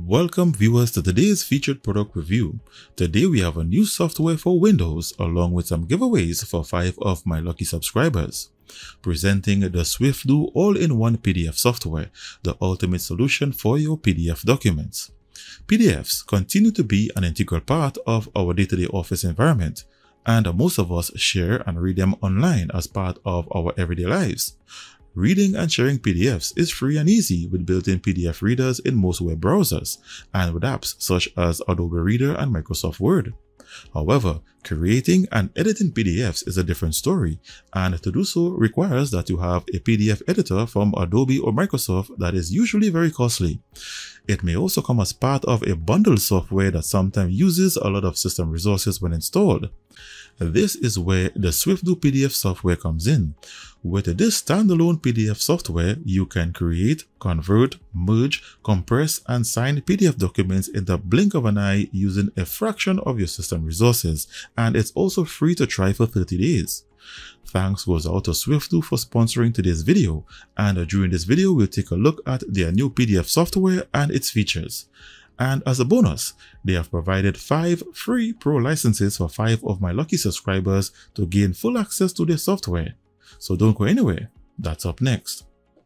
Welcome viewers to today's featured product review. Today we have a new software for Windows along with some giveaways for 5 of my lucky subscribers. Presenting the SwiftDo all-in-one PDF software, the ultimate solution for your PDF documents. PDFs continue to be an integral part of our day-to-day office environment, and most of us share and read them online as part of our everyday lives. Reading and sharing PDFs is free and easy with built-in PDF readers in most web browsers and with apps such as Adobe Reader and Microsoft Word. However, creating and editing PDFs is a different story, and to do so requires that you have a PDF editor from Adobe or Microsoft that is usually very costly. It may also come as part of a bundled software that sometimes uses a lot of system resources when installed. This is where the SwiftDo PDF software comes in. With this standalone PDF software, you can create, convert, merge, compress, and sign PDF documents in the blink of an eye using a fraction of your system resources, and it's also free to try for 30 days. Thanks goes out to SwiftDo for sponsoring today's video, and during this video we'll take a look at their new PDF software and its features. And as a bonus, they have provided 5 free pro licenses for 5 of my lucky subscribers to gain full access to their software. So don't go anywhere, that's up next.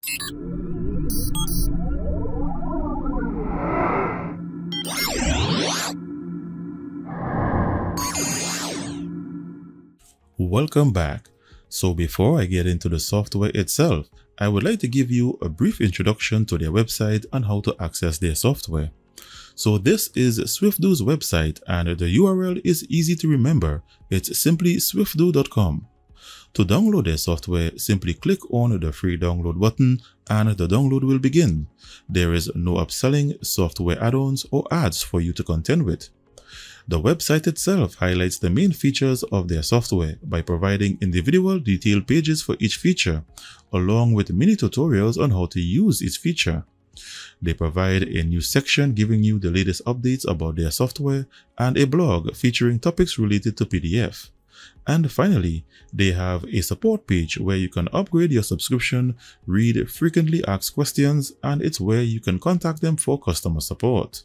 Welcome back. So before I get into the software itself, I would like to give you a brief introduction to their website and how to access their software. So this is SwiftDo's website, and the URL is easy to remember. It's simply swiftdo.com. To download their software, simply click on the free download button and the download will begin. There is no upselling, software add-ons or ads for you to contend with. The website itself highlights the main features of their software by providing individual detailed pages for each feature, along with mini tutorials on how to use each feature. They provide a news section giving you the latest updates about their software and a blog featuring topics related to PDF. And finally, they have a support page where you can upgrade your subscription, read frequently asked questions, and it's where you can contact them for customer support.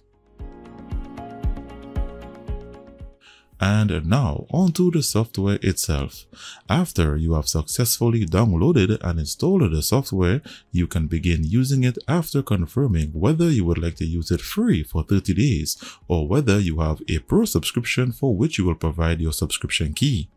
And now onto the software itself. After you have successfully downloaded and installed the software, you can begin using it after confirming whether you would like to use it free for 30 days or whether you have a pro subscription for which you will provide your subscription key.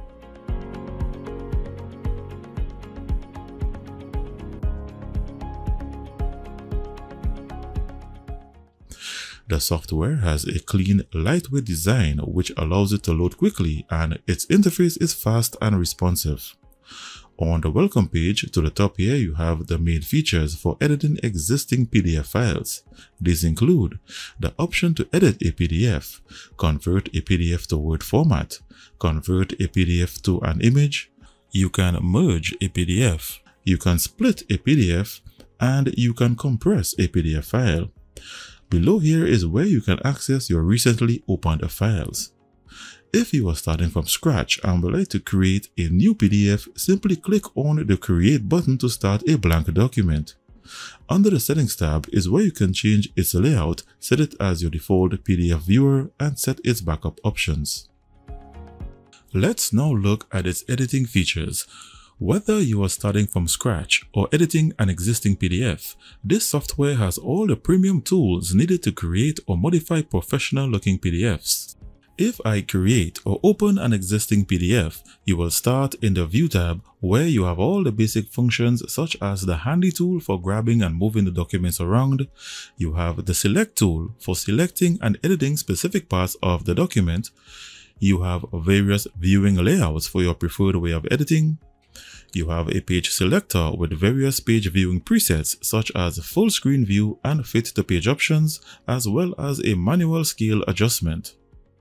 The software has a clean, lightweight design which allows it to load quickly, and its interface is fast and responsive. On the welcome page to the top here, you have the main features for editing existing PDF files. These include the option to edit a PDF, convert a PDF to Word format, convert a PDF to an image, you can merge a PDF, you can split a PDF, and you can compress a PDF file. Below here is where you can access your recently opened files. If you are starting from scratch and would like to create a new PDF, simply click on the Create button to start a blank document. Under the Settings tab is where you can change its layout, set it as your default PDF viewer, and set its backup options. Let's now look at its editing features. Whether you are starting from scratch or editing an existing PDF, this software has all the premium tools needed to create or modify professional-looking PDFs. If I create or open an existing PDF, you will start in the View tab where you have all the basic functions such as the Handy tool for grabbing and moving the documents around. You have the Select tool for selecting and editing specific parts of the document. You have various viewing layouts for your preferred way of editing. You have a page selector with various page viewing presets such as full screen view and fit to page options, as well as a manual scale adjustment.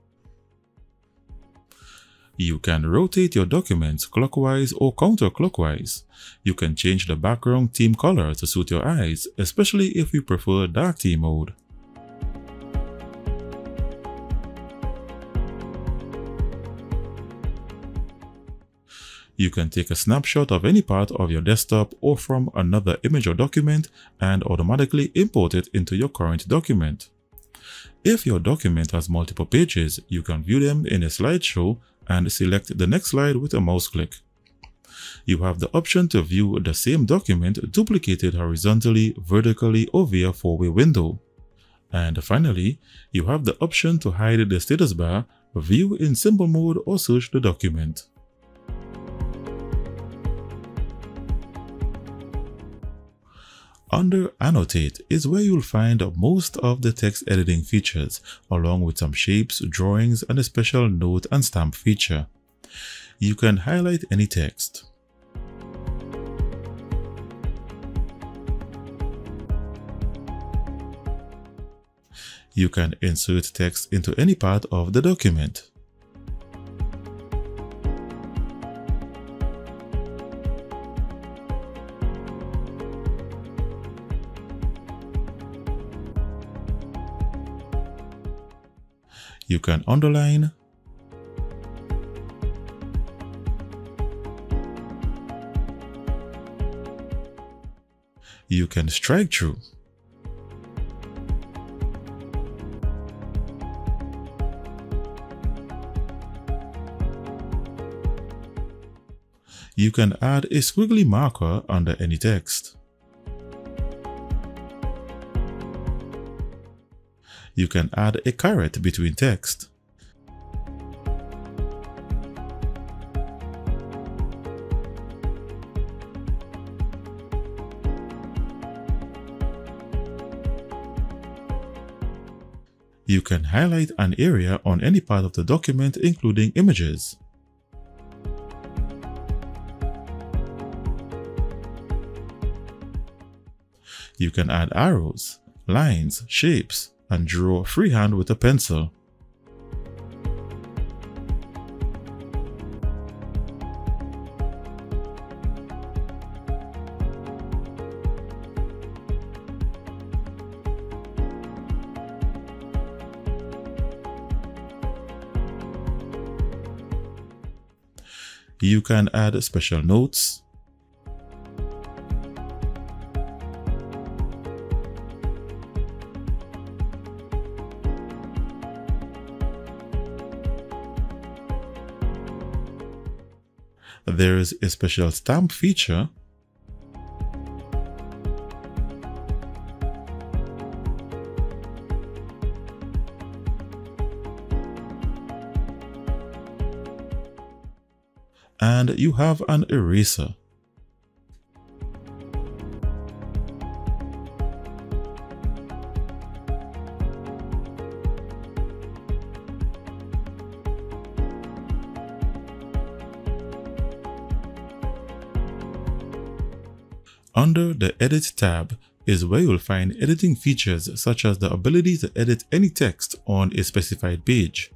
You can rotate your documents clockwise or counterclockwise. You can change the background theme color to suit your eyes, especially if you prefer dark theme mode. You can take a snapshot of any part of your desktop or from another image or document and automatically import it into your current document. If your document has multiple pages, you can view them in a slideshow and select the next slide with a mouse click. You have the option to view the same document duplicated horizontally, vertically, or via four-way window. And finally, you have the option to hide the status bar, view in simple mode, or search the document. Under Annotate is where you'll find most of the text editing features, along with some shapes, drawings, and a special note and stamp feature. You can highlight any text. You can insert text into any part of the document. You can underline, you can strike through, you can add a squiggly marker under any text. You can add a caret between text. You can highlight an area on any part of the document, including images. You can add arrows, lines, shapes, and draw freehand with a pencil. You can add special notes, there is a special stamp feature, and you have an eraser. Under the Edit tab is where you'll find editing features such as the ability to edit any text on a specified page.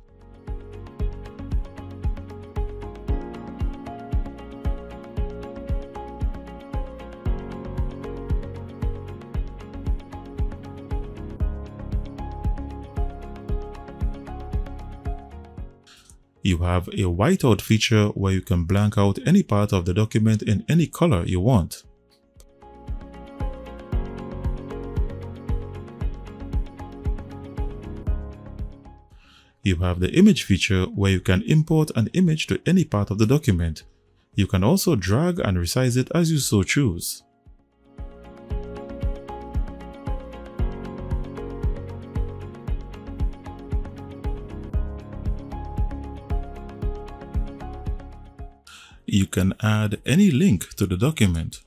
You have a whiteout feature where you can blank out any part of the document in any color you want. You have the image feature where you can import an image to any part of the document. You can also drag and resize it as you so choose. You can add any link to the document.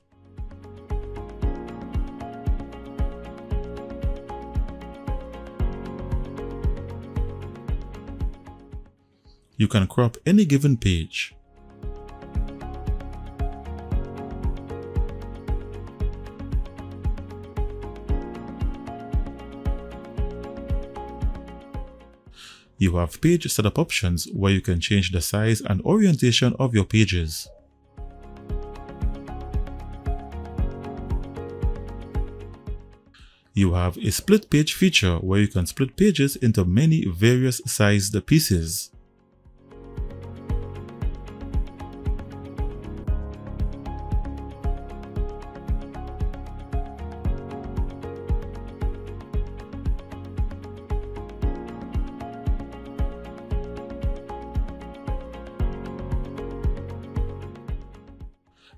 You can crop any given page. You have page setup options where you can change the size and orientation of your pages. You have a split page feature where you can split pages into many various sized pieces.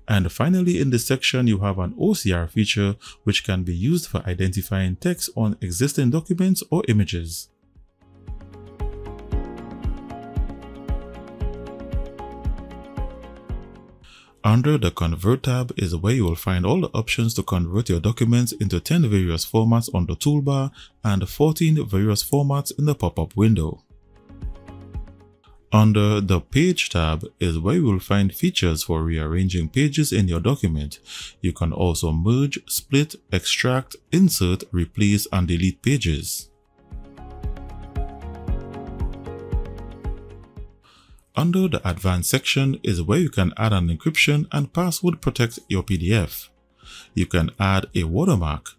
And finally, in this section, you have an OCR feature which can be used for identifying text on existing documents or images. Under the Convert tab is where you will find all the options to convert your documents into 10 various formats on the toolbar and 14 various formats in the pop-up window. Under the Page tab is where you will find features for rearranging pages in your document. You can also merge, split, extract, insert, replace, and delete pages. Under the Advanced section is where you can add an encryption and password protect your PDF. You can add a watermark.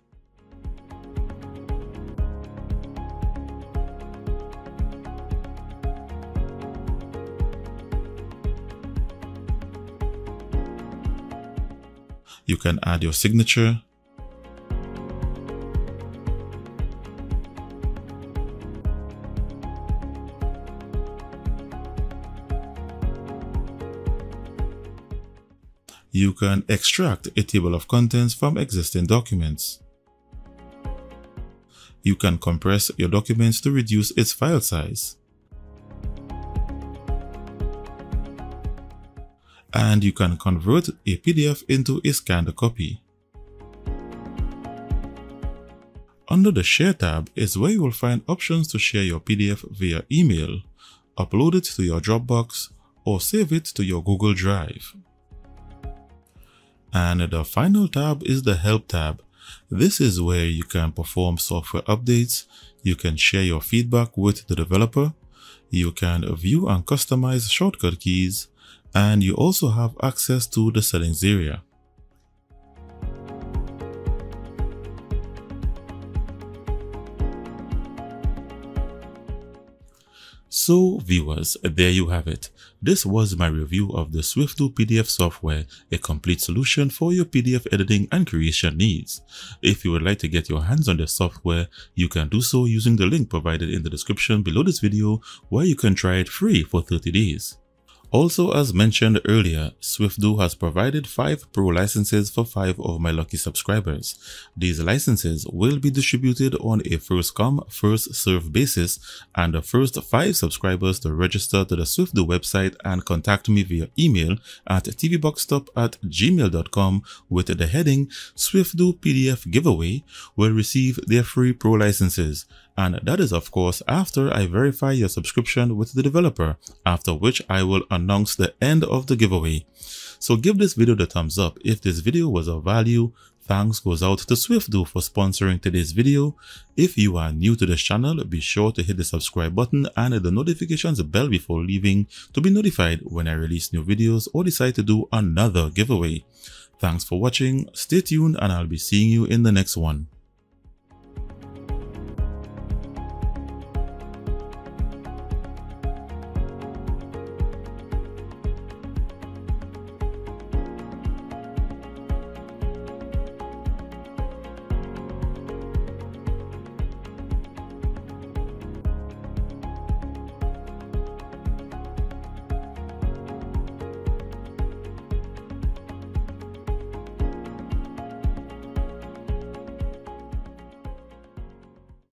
You can add your signature. You can extract a table of contents from existing documents. You can compress your documents to reduce its file size. And you can convert a PDF into a scanned copy. Under the Share tab is where you will find options to share your PDF via email, upload it to your Dropbox, or save it to your Google Drive. And the final tab is the Help tab. This is where you can perform software updates, you can share your feedback with the developer, you can view and customize shortcut keys, and you also have access to the settings area. So viewers, there you have it. This was my review of the SwiftDo PDF software, a complete solution for your PDF editing and creation needs. If you would like to get your hands on this software, you can do so using the link provided in the description below this video, where you can try it free for 30 days. Also, as mentioned earlier, SwiftDo has provided 5 Pro licenses for 5 of my lucky subscribers. These licenses will be distributed on a first-come, first-served basis, and the first 5 subscribers to register to the SwiftDo website and contact me via email at tvboxstop@gmail.com with the heading SwiftDo PDF Giveaway will receive their free Pro licenses. And that is of course after I verify your subscription with the developer, after which I will announce the end of the giveaway. So give this video the thumbs up if this video was of value. Thanks goes out to SwiftDo for sponsoring today's video. If you are new to this channel, be sure to hit the subscribe button and the notifications bell before leaving to be notified when I release new videos or decide to do another giveaway. Thanks for watching, stay tuned, and I'll be seeing you in the next one.